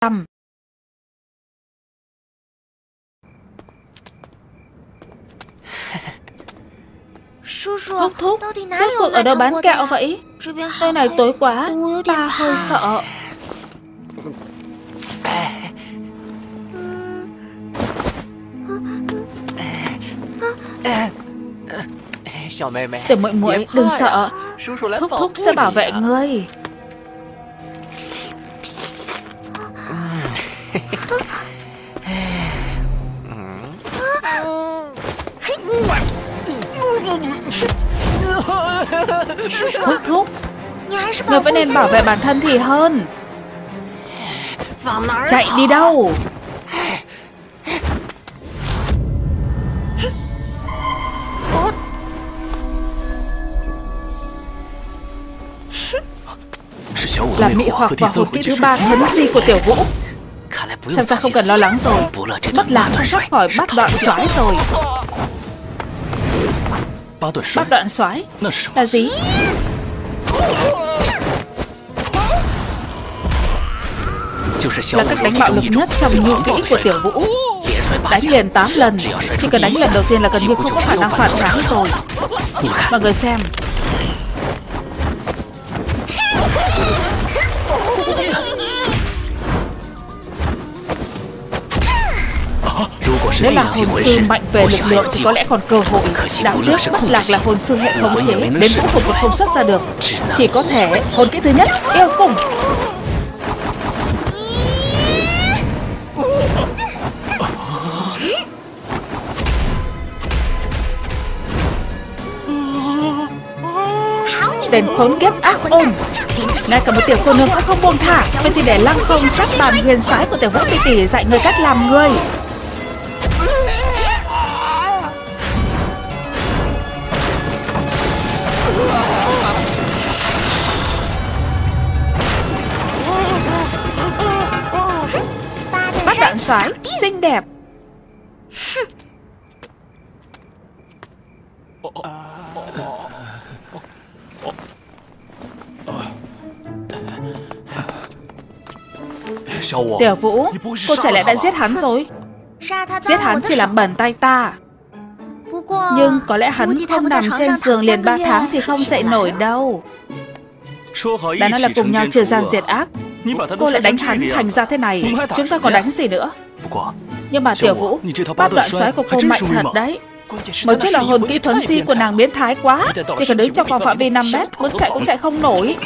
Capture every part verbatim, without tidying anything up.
tâm. Thúc thúc, rốt cuộc ở đâu bán kẹo vậy? Nơi này tối quá, ta hơi sợ. Tiểu muội muội đừng sợ, thúc thúc sẽ bảo vệ ngươi. Thúc thúc, ngươi vẫn nên bảo vệ bản thân thì hơn. Chạy đi đâu? Là mỹ hoặc và hồn kỹ thứ ba thuấn di của Tiểu Vũ. Xem ra không cần lo lắng rồi. Bất lạc không thoát khỏi bát đoạn soái rồi. Bát đoạn soái là gì? Là cách đánh bạo lực nhất trong nhu kỹ của Tiểu Vũ. Đánh liền tám lần. Chỉ cần đánh lần đầu tiên là gần như không có khả năng phản kháng rồi. Mọi người xem. Nếu là hồn sư mạnh về lực lượng thì có lẽ còn cơ hội. Đáng tiếc Bất Lạc là hồn sư hệ khống chế, đến vũ thuật còn không xuất ra được. Chỉ có thể hồn kỹ thứ nhất, yêu cùng. Tên khốn kiếp ác ôn, ngay cả một tiểu cô nương cũng không buông thả. Vậy thì để Lăng Không sát bàn huyền sái của Tiểu Vũ tỷ tỷ dạy người cách làm người. Bát đoạn soái xinh đẹp. Tiểu Vũ, cô chả lẽ đã giết hắn rồi? Giết hắn chỉ làm bẩn tay ta. Nhưng có lẽ hắn không nằm trên giường liền ba tháng thì không dậy nổi đâu. Đã nói là cùng nhau trừ gian diệt ác, cô lại đánh hắn thành ra thế này. Chúng ta còn đánh gì nữa? Nhưng mà Tiểu Vũ, bát đoạn soái của cô mạnh thật đấy. Mới trước là hồn kỹ thuấn di của nàng biến thái quá. Chỉ cần đứng trong vòng phạm vi năm mét, muốn chạy cũng chạy không nổi.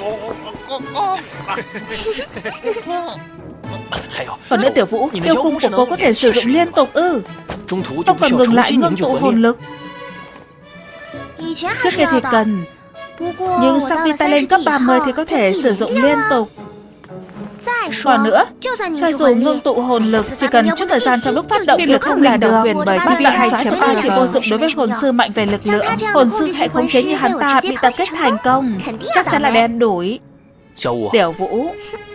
Còn nữa Tiểu Vũ, yêu cung của cô có thể sử dụng liên tục ư? Không cần ngừng lại ngưng tụ hồn lực. Trước kia thì cần, nhưng sau khi ta lên cấp ba mươi thì có thể sử dụng liên tục. Còn nữa, cho dù ngưng tụ hồn lực, chỉ cần chút thời gian trong lúc phát động thì không là được. Bởi vì hai chấm ba chỉ vô dụng đối với hồn sư mạnh về lực lượng. Hồn sư hệ khống chế như hắn ta bị tập kích thành công, chắc chắn là đen đủi. Tiểu Vũ,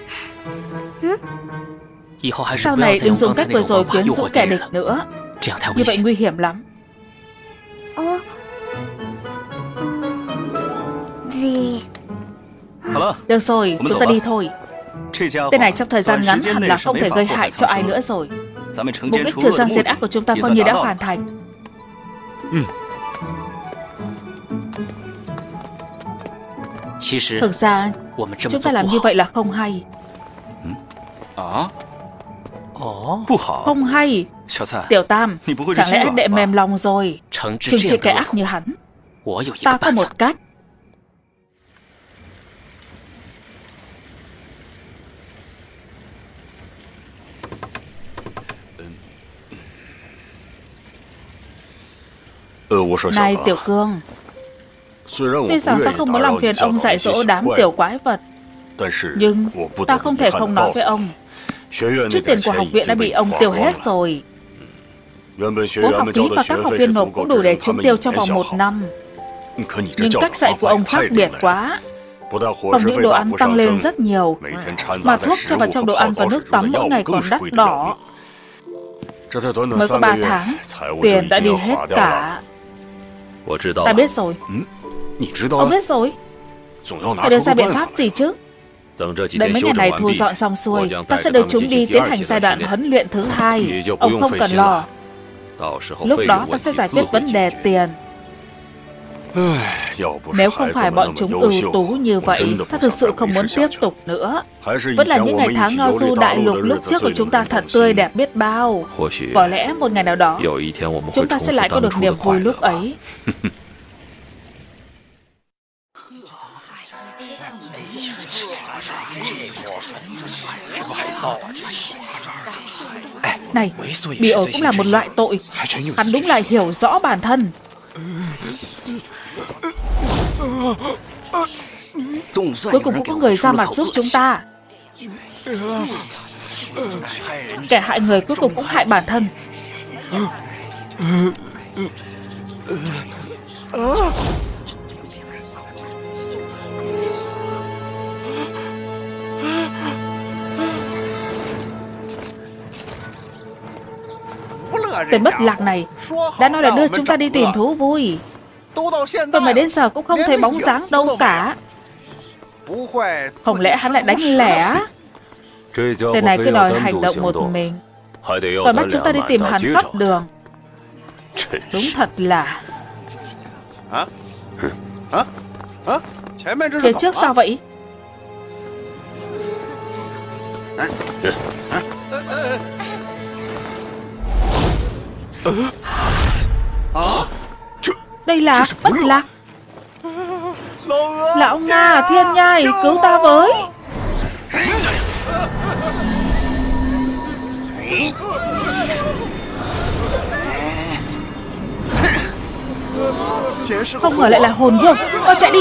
sau này đừng dùng cách vừa rồi quyến rũ kẻ địch nữa, như vậy nguy hiểm lắm. Được rồi, chúng ta đi thôi. Tên này trong thời gian ngắn hẳn là không thể gây hại cho ai nữa rồi. Mục đích trừ gian diệt ác của chúng ta coi như đã hoàn thành. Thực ra, chúng ta làm như vậy là không hay. Không hay. Tiểu Tam, chẳng lẽ đệ mềm lòng rồi? Trừng trị kẻ ác như hắn, ta có một cách. Này Tiểu Cương, tuy rằng ta không muốn làm phiền ông dạy dỗ đám tiểu quái vật, nhưng ta không thể không nói với ông. Chút tiền của học viện đã bị ông tiêu hết rồi. Vốn học phí mà các học viên nộp cũng đủ để chúng tiêu trong vòng một năm. Nhưng cách dạy của ông khác biệt quá. Không những đồ ăn tăng lên rất nhiều, mà thuốc cho vào trong đồ ăn và nước tắm mỗi ngày còn đắt đỏ. Mới có ba tháng, tiền đã đi hết cả. Ta biết rồi. Ông biết rồi. Phải đưa ra biện pháp gì chứ? Đợi mấy ngày này thu dọn xong xuôi, ta sẽ đưa chúng đi tiến hành giai đoạn huấn luyện thứ hai. Ông không cần lo. Lúc đó ta sẽ giải quyết vấn đề tiền. Nếu không phải bọn chúng ưu tú như vậy, ta thực sự không muốn tiếp tục nữa. Vẫn là những ngày tháng ngao du đại lục lúc trước của chúng ta thật tươi đẹp biết bao. Có lẽ một ngày nào đó, chúng ta sẽ lại có được niềm vui lúc ấy. Này, bị ổi cũng là một loại tội. Hắn đúng là hiểu rõ bản thân. Cuối cùng cũng có người ra mặt giúp chúng ta. Kẻ hại người cuối cùng cũng hại bản thân. Tên mất lạc này đã nói là đưa chúng ta đi tìm thú vui, còn mà đến giờ cũng không thấy bóng dáng đâu cả. Không lẽ hắn lại đánh lẻ? Tên này cứ đòi hành động một mình, còn bắt chúng ta đi tìm hắn khắp đường. Đúng thật là... Phía trước sao vậy? Đây là Bất Lạc. Lão Nga, Thiên Nhai, cứu ta với. Không ngờ lại là hồn vương. Con chạy đi.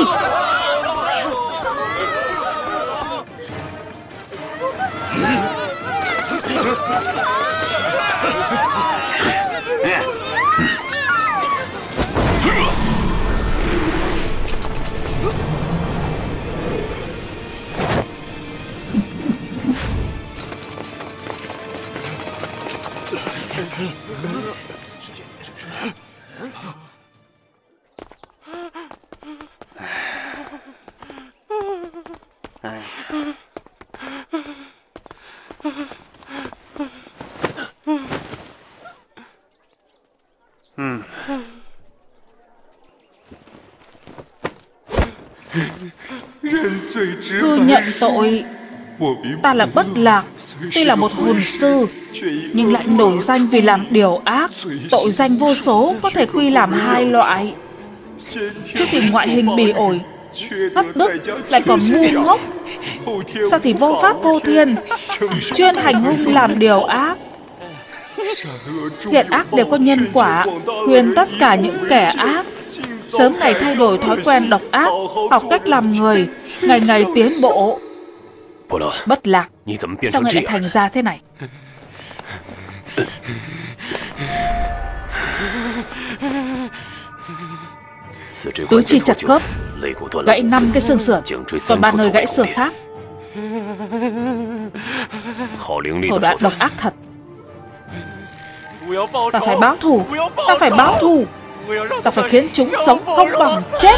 Thư nhận tội. Ta là Bất Lạc, tuy là một hồn sư, nhưng lại nổi danh vì làm điều ác. Tội danh vô số, có thể quy làm hai loại. Trước thì ngoại hình bỉ ổi, thất đức, lại còn ngu ngốc. Sau thì vô pháp vô thiên, chuyên hành hung làm điều ác. Thiện ác đều có nhân quả, khuyên tất cả những kẻ ác sớm ngày thay đổi thói quen độc ác, học cách làm người, ngày ngày tiến bộ. Bất Lạc, sao ngài lại thành ra thế này? Tứ chi chặt khớp, gãy năm cái xương sườn, còn ba nơi gãy xương khác. Thủ đoạn độc ác thật. Ta phải báo thù, ta phải báo thù, ta phải khiến chúng sống không bằng chết.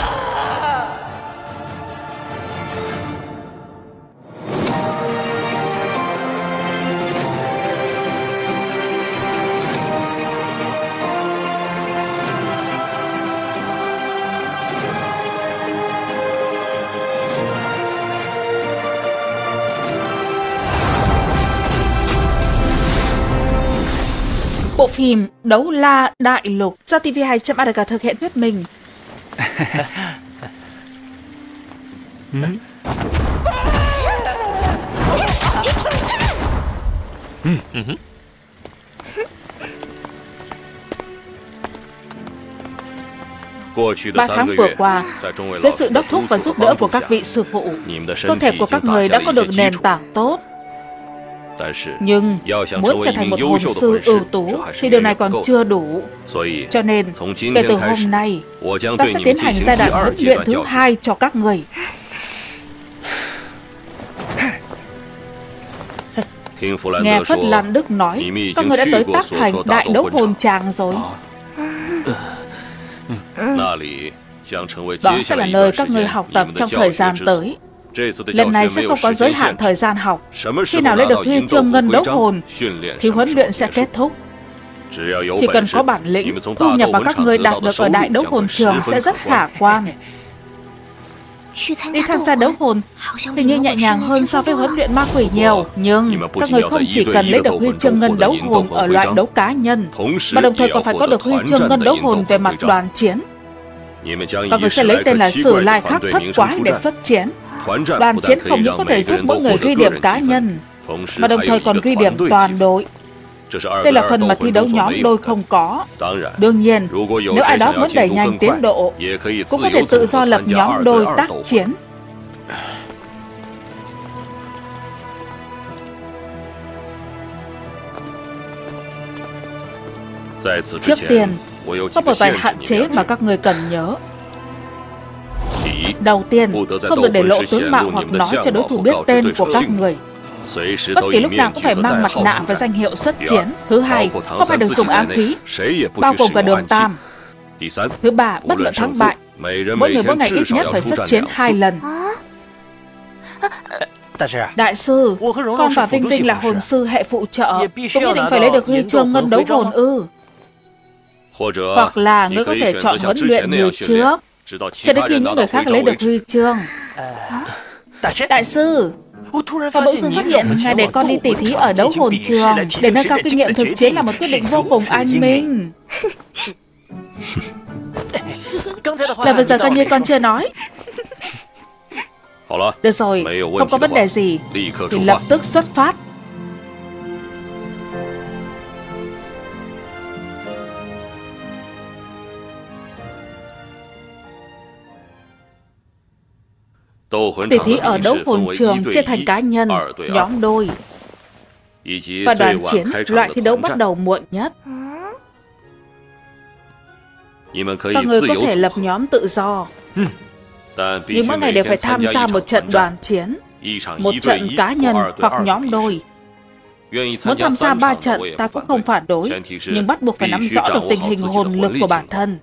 Bộ phim Đấu La Đại Lục do ti vi hai chấm a đê ca thực hiện thuyết minh. Ba tháng vừa qua, dưới sự đốc thúc và giúp đỡ của các vị sư phụ, cơ thể của các người đã có được nền tảng tốt. Nhưng muốn trở thành một hồn sư ưu tú thì điều này còn chưa đủ. Cho nên, kể từ hôm nay, ta sẽ tiến hành giai đoạn huấn luyện thứ hai cho các người. Nghe Phất Lan Đức nói, các người đã tới tác thành đại đấu hồn tràng rồi. Đó sẽ là nơi các người học tập trong thời gian tới. Lần này sẽ không có giới hạn thời gian học. Khi nào lấy được huy chương ngân đấu hồn thì huấn luyện sẽ kết thúc. Chỉ cần có bản lĩnh, thu nhập mà các người đạt được ở đại đấu hồn trường sẽ rất khả quan. Đi tham gia đấu hồn hình như nhẹ nhàng hơn so với huấn luyện ma quỷ nhiều. Nhưng các người không chỉ cần lấy được huy chương ngân đấu hồn ở loại đấu cá nhân, mà đồng thời còn phải có được huy chương ngân đấu hồn về mặt đoàn chiến. Các người sẽ lấy tên là Sử Lai Khắc Thất Quái để xuất chiến. Đoàn chiến không những có thể giúp mỗi người ghi điểm cá nhân, mà đồng thời còn ghi điểm toàn đội. Đây là phần mà thi đấu nhóm đôi không có. Đương nhiên, nếu ai đó muốn đẩy nhanh tiến độ, cũng có thể tự do lập nhóm đôi tác chiến. Trước tiên, có một vài hạn chế mà các người cần nhớ. Đầu tiên, không được để lộ tướng mạo hoặc nói cho đối thủ biết tên của các người. Bất kỳ lúc nào cũng phải mang mặt nạ và danh hiệu xuất chiến. Thứ hai, không phải được dùng ám khí, bao gồm cả đường tam. Thứ ba, bất luận thắng bại, mỗi người mỗi ngày ít nhất phải xuất chiến hai lần. Đại sư, con và Vinh Vinh là hồn sư hệ phụ trợ, cũng nhất định phải lấy được huy chương ngân đấu hồn ư? Hoặc là ngươi có thể chọn huấn luyện như trước, cho đến khi những người khác lấy được huy chương. Đại sư, con bỗng dưng phát hiện ngài để con đi tỉ thí ở đấu hồn trường để nâng cao kinh nghiệm thực chiến là một quyết định vô cùng anh minh. Là vừa giờ coi như con chưa nói. Được rồi, không có vấn đề gì thì lập tức xuất phát. Tỉ thí ở đấu hồn trường chia thành cá nhân, nhóm đôi và đoàn chiến. Loại thi đấu bắt đầu muộn nhất. Các người có thể lập nhóm tự do, nhưng mỗi ngày đều phải tham gia một trận đoàn chiến, một trận cá nhân hoặc nhóm đôi. Muốn tham gia ba trận ta cũng không phản đối, nhưng bắt buộc phải nắm rõ được tình hình hồn lực của bản thân.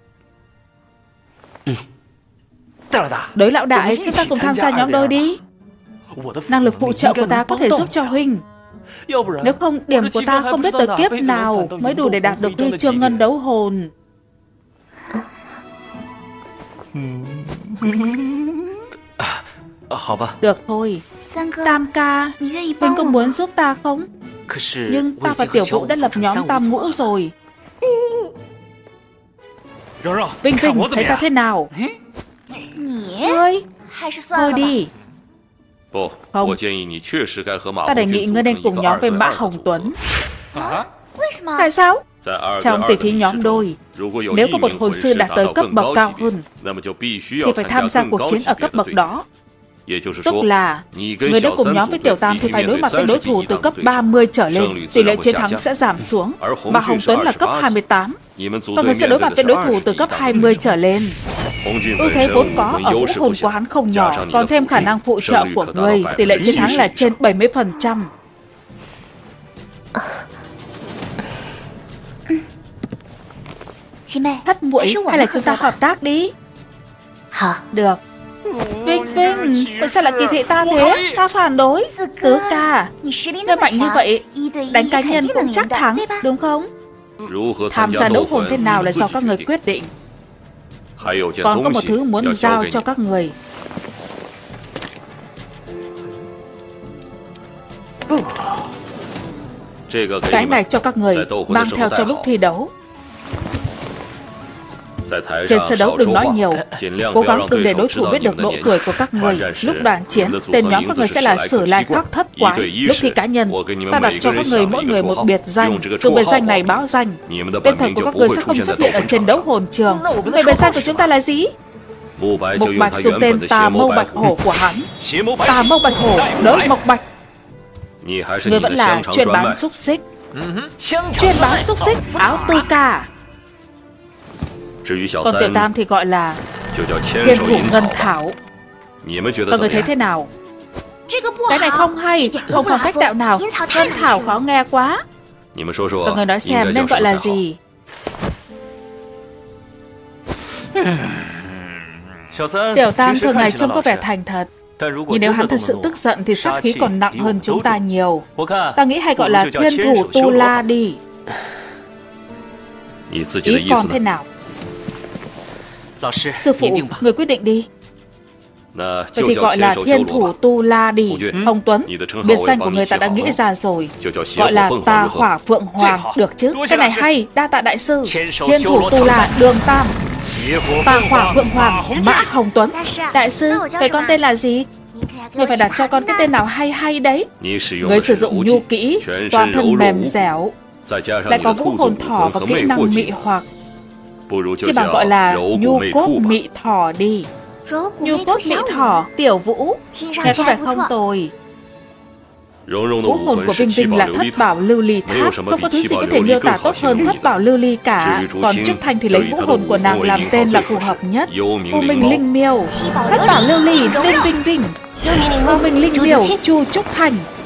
Đối lão đại, chúng ta cùng tham gia nhóm đôi đi. Năng lực phụ trợ của ta có thể giúp cho huynh. Nếu không, điểm của ta không biết tới kiếp nào mới đủ để đạt được huy chương ngân đấu hồn. Được thôi. Tam ca, huynh có muốn giúp ta không? Nhưng ta và Tiểu Vũ đã lập nhóm tam ngũ rồi. Vinh Vinh, thấy ta thế nào? Ngươi, thôi đi. Không, ta đề nghị ngươi nên cùng nhóm với Mã Hồng Tuấn. Tại sao? Trong tỉ thí nhóm đôi, nếu có một hồn sư đạt tới cấp bậc cao hơn thì phải tham gia cuộc chiến ở cấp bậc đó. Tức là người đã cùng nhóm với Tiểu Tam thì phải đối mặt với đối thủ từ cấp ba mươi trở lên, tỷ lệ chiến thắng sẽ giảm xuống. Mà Hồng Tuấn là cấp hai mươi tám, và người sẽ đối mặt với đối thủ từ cấp hai mươi trở lên. Ưu thế vốn có ở vũ hồn của hắn không nhỏ, còn thêm khả năng phụ trợ của người, tỷ lệ chiến thắng là trên bảy mươi phần trăm. Thất muội, hay là chúng ta hợp tác đi? Được. Vinh Vinh, tại sao lại kỳ thị ta thế? Ta phản đối. Tứ ca, ngươi mạnh như vậy, đánh cá nhân cũng chắc thắng, đúng không? Tham gia đấu hồn thế nào là do các người quyết định. Còn có một thứ muốn giao cho các người. Cái này cho các người mang theo trong lúc thi đấu. Trên sân đấu đừng nói nhiều, cố gắng đừng để đối thủ biết được độ tuổi của các người. Lúc đoàn chiến, tên nhóm các người sẽ là Sử Lai Khắc Thất Quái. Lúc thi cá nhân, ta đặt cho các người mỗi người một biệt danh. Dùng biệt danh này báo danh. Tên thật của các người sẽ không xuất hiện ở trên đấu hồn trường. Vậy biệt danh của chúng ta là gì? Mộc Bạch dùng tên Tà Mâu Bạch Hổ của hắn. Tà Mâu Bạch Hổ đối Mộc Bạch. Người vẫn là chuyên bán xúc xích. Chuyên bán xúc xích áo tư ca. Còn Tiểu Tam thì gọi là Thiên Thủ Ngân Thảo. Các người thấy thế nào? Cái này không hay, không phong cách đạo nào. Ngân Thảo khó nghe quá. Các người nói xem nên gọi là gì? Tiểu Tam thường ngày trông có vẻ thành thật. Nhưng nếu hắn thật sự tức giận thì sát khí còn nặng hơn chúng ta nhiều. Ta nghĩ hay gọi là thiên thủ tu la đi. Ý con thế nào? Sư phụ, người quyết định đi. Vậy thì gọi là thiên thủ tu la đi. Ông Tuấn, biệt danh của người ta đã nghĩ ra rồi. Gọi là tà hỏa phượng hoàng, được chứ? Cái này hay, đa tạ đại sư. Thiên thủ tu la Đường Tam, tà hỏa phượng hoàng Mã Hồng Tuấn. Đại sư, vậy con tên là gì? Người phải đặt cho con cái tên nào hay hay đấy. Người sử dụng nhu kỹ, toàn thân mềm dẻo, lại có vũ hồn thỏ và kỹ năng mị hoặc. Chỉ bằng gọi là nhu cốt mị thỏ đi. Nhu cốt mị thỏ, Tiểu Vũ, nghe có vẻ không tồi. Vũ hồn của Vinh Vinh là thất bảo lưu ly tháp, không có thứ gì có thể miêu tả tốt hơn thất bảo lưu ly cả. Còn Trúc Thanh thì lấy vũ hồn của nàng làm tên là phù hợp nhất. U Minh Linh Miêu, thất bảo lưu ly tên Vinh Vinh. U Minh Linh Miêu, Chu Trúc Thanh.